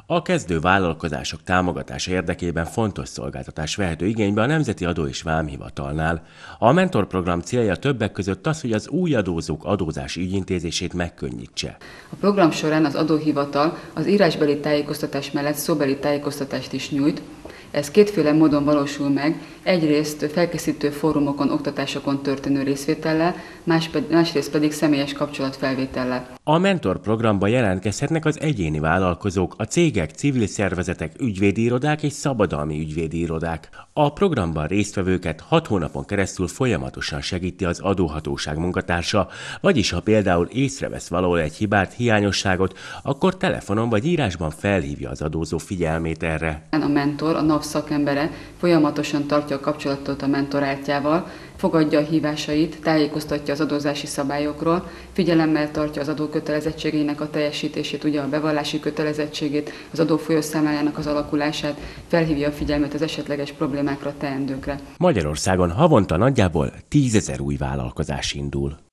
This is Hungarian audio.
A kezdő vállalkozások támogatása érdekében fontos szolgáltatás vehető igénybe a Nemzeti Adó és Vámhivatalnál. A mentorprogram célja többek között az, hogy az új adózók adózási ügyintézését megkönnyítse. A program során az adóhivatal az írásbeli tájékoztatás mellett szóbeli tájékoztatást is nyújt. Ez kétféle módon valósul meg, egyrészt felkészítő fórumokon, oktatásokon történő részvétellel, másrészt pedig személyes kapcsolatfelvétellel. A mentorprogramban jelentkezhetnek az egyéni vállalkozók, a cégek, civil szervezetek, ügyvédi irodák és szabadalmi ügyvédi irodák. A programban résztvevőket 6 hónapon keresztül folyamatosan segíti az adóhatóság munkatársa, vagyis ha például észrevesz valahol egy hibát, hiányosságot, akkor telefonon vagy írásban felhívja az adózó figyelmét erre. A mentor, a NAV szakembere folyamatosan tartja a kapcsolatot a mentoráltjával, fogadja a hívásait, tájékoztatja az adózási szabályokról, figyelemmel tartja az adókötelezettségeinek a teljesítését, ugye a bevallási kötelezettségét, az adófolyószámlájának az alakulását, felhívja a figyelmet az esetleges problémákra, teendőkre. Magyarországon havonta nagyjából 10 000 új vállalkozás indul.